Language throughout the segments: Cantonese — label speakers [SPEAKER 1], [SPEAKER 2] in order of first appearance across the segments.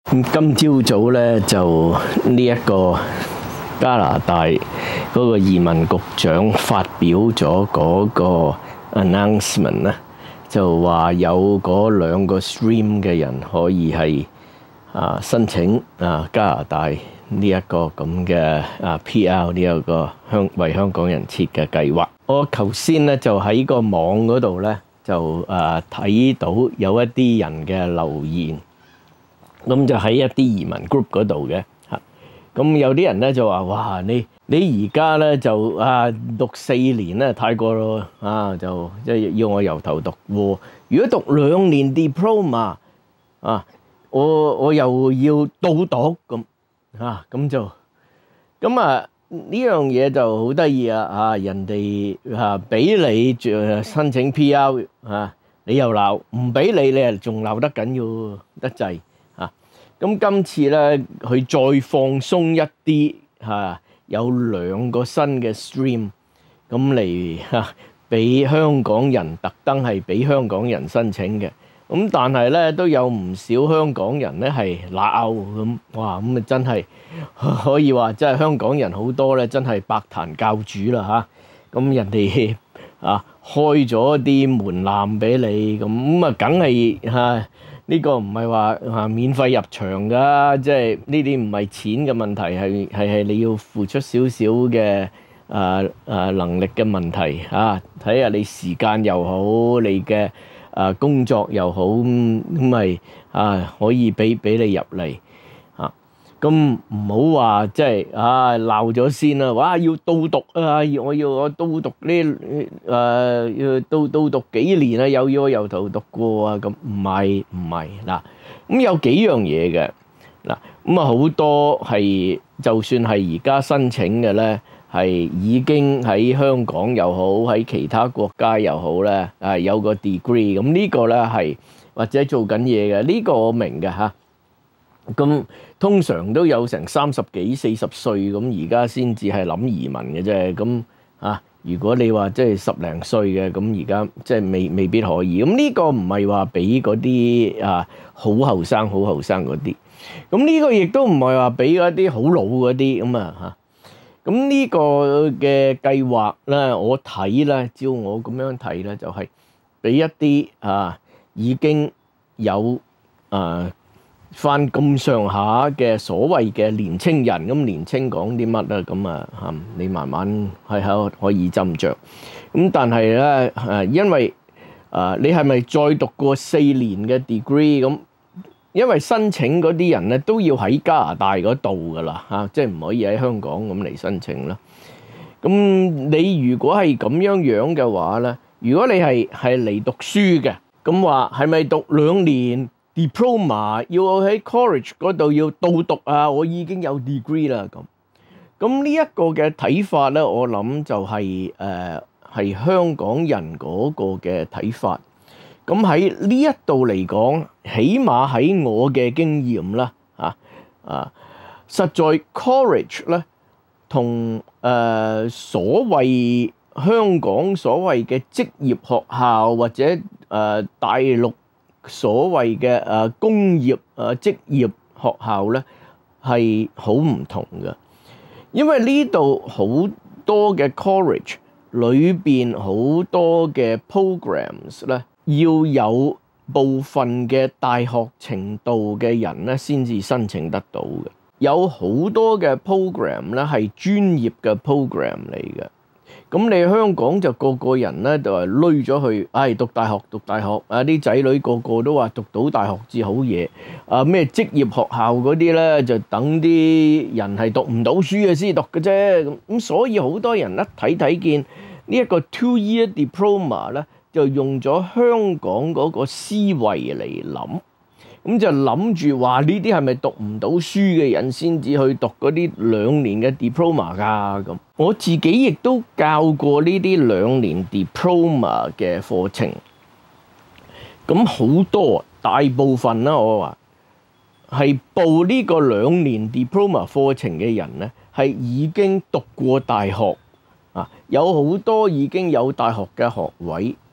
[SPEAKER 1] 今朝早咧就呢一個加拿大嗰個移民局長發表咗嗰個 announcement 咧，就話有嗰2個 stream 嘅人可以係申請加拿大呢一個咁嘅PR 呢一個為香港人設嘅計劃。我頭先咧就喺個網嗰度咧就睇到有一啲人嘅留言。咁就喺一啲移民 group 嗰度嘅嚇，咁有啲人咧就話：哇！你而家咧就讀4年咧太過咯就即係要我由頭讀喎。如果讀2年 diploma 我又要倒讀咁咁就呢樣嘢就好得意啊！人哋俾你申請 PR 你又鬧，唔俾你係仲鬧得緊要得滯。咁今次咧，佢再放鬆一啲有2個新嘅 stream， 咁嚟俾香港人特登係俾香港人申請嘅。咁但係咧都有唔少香港人咧係鬧咁，哇！咁真係可以話真係香港人好多咧，真係百壇教主啦咁人哋開咗啲門檻俾你，咁梗係呢個唔係話免費入場㗎，即係呢啲唔係錢嘅問題，係你要付出少少嘅能力嘅問題睇下你時間又好，你嘅工作又好，咁咪可以俾你入嚟咁唔好話即係鬧咗先啦，哇！要倒讀我倒讀呢要倒讀幾年啊，又要我由頭讀過咁唔係嗱，咁有幾樣嘢嘅嗱，咁好多係就算係而家申請嘅咧，係已經喺香港又好，喺其他國家又好咧，有個 degree， 咁呢個咧係或者做緊嘢嘅，呢個我明嘅咁通常都有成30幾40歲咁，而家先至係諗移民嘅啫。咁如果你話即係10零歲嘅，咁而家即係未必可以。咁呢個唔係話俾嗰啲好後生嗰啲。咁呢個亦都唔係話俾嗰啲好老嗰啲咁咁呢個嘅計劃咧，我睇咧，照我咁樣睇咧，就係俾一啲已經有翻咁上下嘅所謂嘅年青人，咁年青講啲乜咧？咁你慢慢係可以斟酌。咁但係咧因為你係咪再讀過4年嘅 degree？ 咁因為申請嗰啲人咧都要喺加拿大嗰度噶啦即係唔可以喺香港咁嚟申請啦。咁你如果係咁樣嘅話咧，如果你係嚟讀書嘅，咁話係咪讀2年Diploma 要我喺 college 嗰度要倒讀我已經有 degree 啦咁呢一個嘅睇法咧，我諗就係香港人嗰個嘅睇法。咁喺呢一度嚟講，起碼喺我嘅經驗啦實在 college 咧同所謂香港所謂嘅職業學校或者大陸所謂嘅工業職業學校咧係好唔同嘅，因為呢度好多嘅 college 裏邊好多嘅 programs 咧，要有部分嘅大學程度嘅人咧先至申請得到嘅。有好多嘅 program 咧係專業嘅 program 嚟嘅。咁你香港就個個人咧就係累咗去，讀大學啲仔女個個都話讀到大學至好嘢。咩職業學校嗰啲咧就等啲人係讀唔到書嘅先讀嘅啫。咁所以好多人一睇見呢一個 2-year diploma 咧，就用咗香港嗰個思維嚟諗。咁就諗住話呢啲係咪讀唔到書嘅人先至去讀嗰啲2年嘅 diploma 㗎咁？我自己亦都教過呢啲2年 diploma 嘅課程。咁好多大部分啦，我話係報呢個2年 diploma 課程嘅人咧，係已經讀過大學有好多已經有大學嘅學位。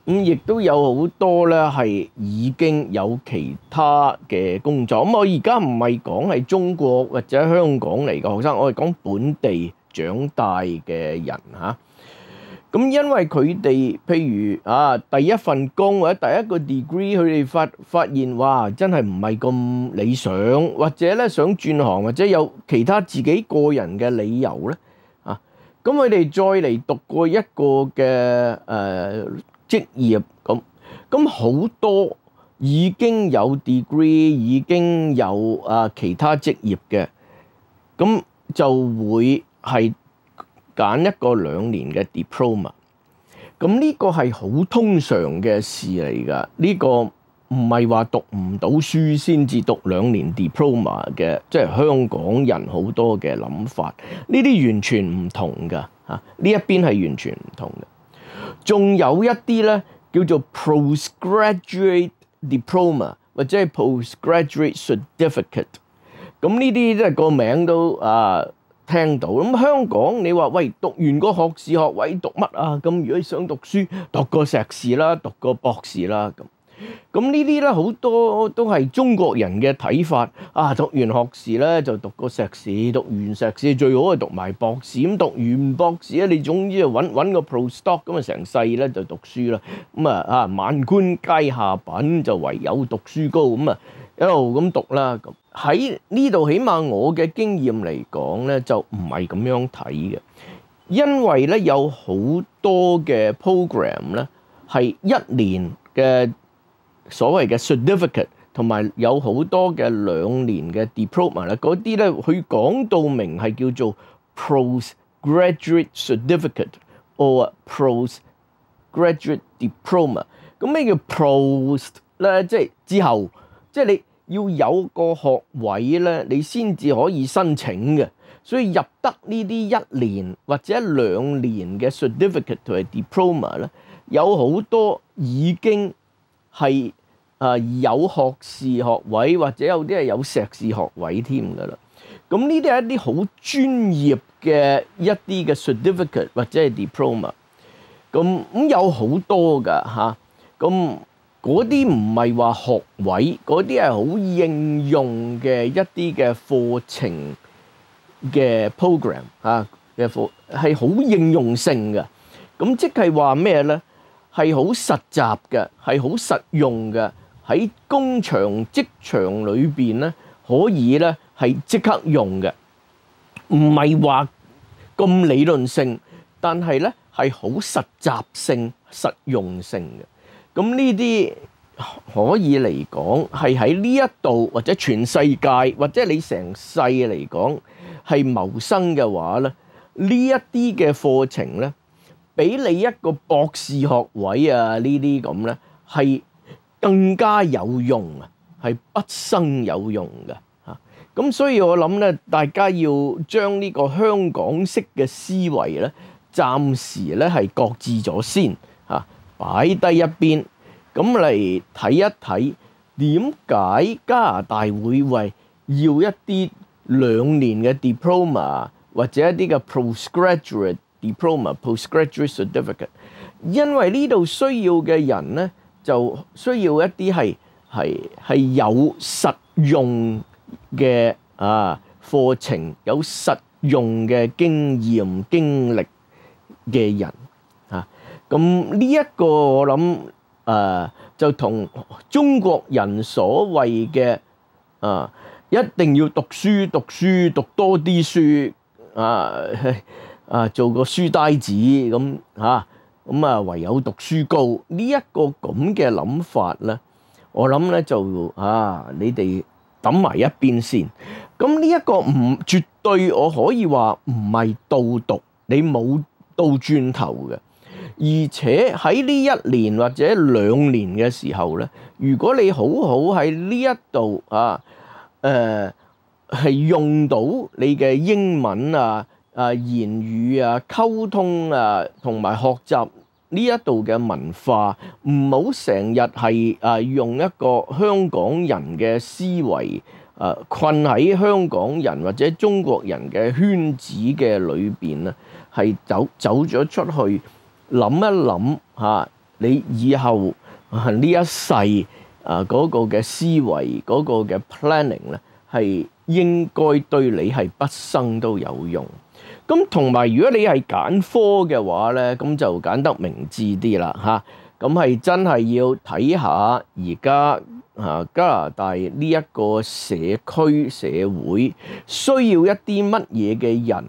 [SPEAKER 1] 亦都有好多咧係已經有其他嘅工作。我而家唔係講係中國或者香港嚟嘅學生，我係講本地長大嘅人嚇。咁因為佢哋譬如第一份工或者第一個 degree，佢哋發現哇，真係唔係咁理想，或者咧想轉行，或者有其他自己個人嘅理由咧咁佢哋再嚟讀過一個嘅職業咁好多已經有 degree， 已經有其他職業嘅，咁就會係揀一個2年嘅 diploma。咁呢個係好通常嘅事嚟㗎，呢個唔係話讀唔到書先至讀2年 diploma 嘅，即係香港人好多嘅諗法，呢啲完全唔同㗎嚇，呢一邊係完全唔同嘅。仲有一啲咧叫做 postgraduate diploma 或者係 postgraduate certificate，咁呢啲即係個名都聽到。咁香港你話喂，讀完個學士學位讀乜啊？咁如果你想讀書，讀個碩士啦，讀個博士啦咁呢啲咧好多都係中國人嘅睇法讀完學士咧就讀個碩士，讀完碩士最好係讀埋博士。咁讀完博士咧，你總之就揾個 postdoc 咁成世咧就讀書啦。咁萬般皆下品，就唯有讀書高。咁一路咁讀啦。咁喺呢度起碼我嘅經驗嚟講咧，就唔係咁樣睇嘅，因為咧有好多嘅 program 咧係1年嘅所謂嘅 certificate， 同埋有好多嘅2年嘅 diploma 咧，嗰啲咧佢講到明係叫做 postgraduate certificate or postgraduate diploma。咁咩叫 post 咧？即係之後，即係你要有個學位咧，你先至可以申請嘅。所以入得呢啲1年或者2年嘅 certificate 同埋 diploma 咧，有好多已經係有學士學位，或者有啲係有碩士學位添㗎啦。咁呢啲係一啲好專業嘅一啲嘅 certificate 或者係 diploma。咁有好多㗎嚇。咁嗰啲唔係話學位，嗰啲係好應用嘅一啲嘅課程嘅 program 嘅課，係好應用性嘅。咁即係話咩咧？係好實習嘅，係好實用嘅。喺工場職場裏邊咧，可以咧係即刻用嘅，唔係話咁理論性，但係咧係好實習性、實用性嘅。咁呢啲可以嚟講係喺呢一度或者全世界或者你成世嚟講係謀生嘅話咧，呢一啲嘅課程咧，俾你一個博士學位呢啲咁咧係更加有用係畢生有用嘅嚇。咁所以我諗咧，大家要將呢個香港式嘅思維咧，暫時咧係擱置咗先嚇，擺低一邊，咁嚟睇一睇點解加拿大會為要一啲2年嘅 diploma 或者一啲嘅 postgraduate diploma、postgraduate certificate， 因為呢度需要嘅人咧，就需要一啲係有實用嘅課程，有實用嘅經驗經歷嘅人嚇。咁呢一個我諗就同中國人所謂嘅一定要讀書讀多啲書做個書呆子咁嚇。咁唯有讀書高呢一個咁嘅諗法咧，我諗咧就你哋抌埋一邊先。咁呢一個唔絕對，我可以話唔係倒讀，你冇倒轉頭嘅。而且喺呢1年或者2年嘅時候咧，如果你好好喺呢一度係用到你嘅英文言語溝通同埋學習呢一度嘅文化，唔好成日係用一個香港人嘅思維困喺香港人或者中國人嘅圈子嘅裏邊咧，係走咗出去諗一諗你以後呢一世嗰個嘅思維嗰個嘅 planning 咧，係應該對你係畢生都有用。咁同埋如果你係揀科嘅話咧，咁就揀得明智啲啦嚇。咁係真係要睇下而家加拿大呢一個社區社會需要一啲乜嘢嘅人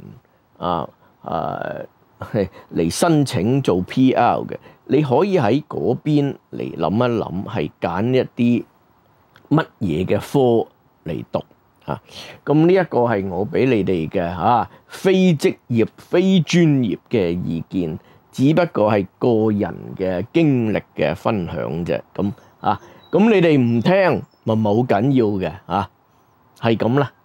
[SPEAKER 1] 嚟申請做 PR 嘅，你可以喺嗰邊嚟諗一諗，係揀一啲乜嘢嘅科嚟讀嚇。咁呢一個係我俾你哋嘅非職業非專業嘅意見，只不過係個人嘅經歷嘅分享啫。咁你哋唔聽咪冇緊要嘅係咁啦。